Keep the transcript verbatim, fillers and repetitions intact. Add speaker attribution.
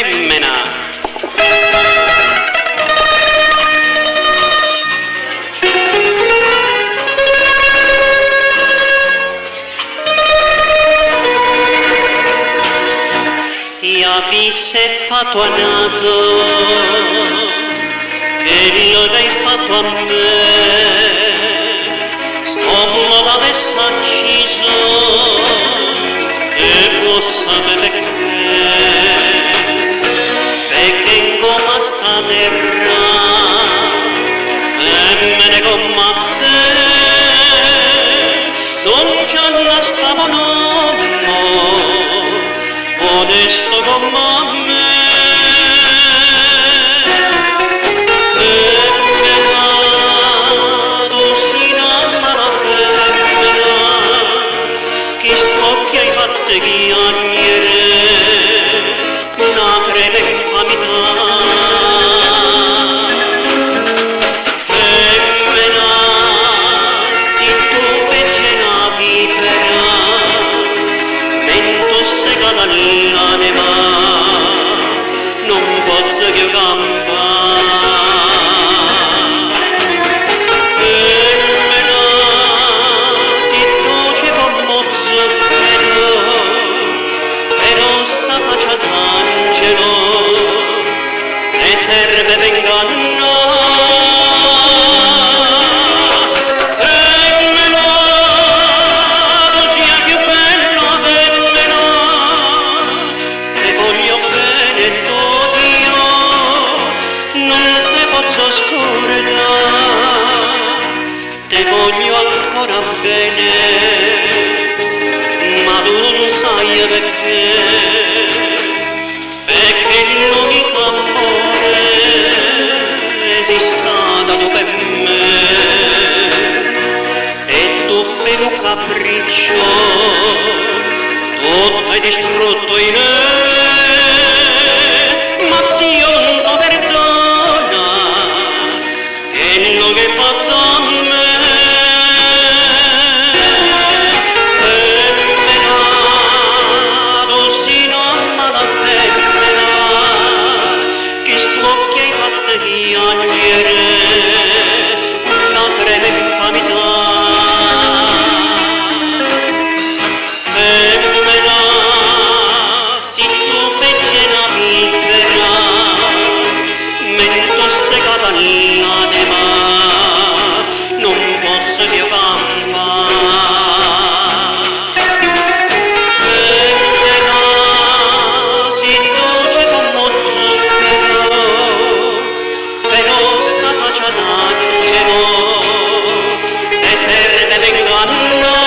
Speaker 1: femmina. Si avvisse fatto a nato e lo dai fatto a me, sopra l'avesse acciso e possa perché perché in gomma sta terra e me ne gomma te non c'è la stava nonno onesto gomma me bene, ma tu non sai perché, perché l'unico amore esista da tu per me, e tu per un capriccio, tutto hai distrutto in me, ma Dio non lo perdona, che non che fatto a me.
Speaker 2: No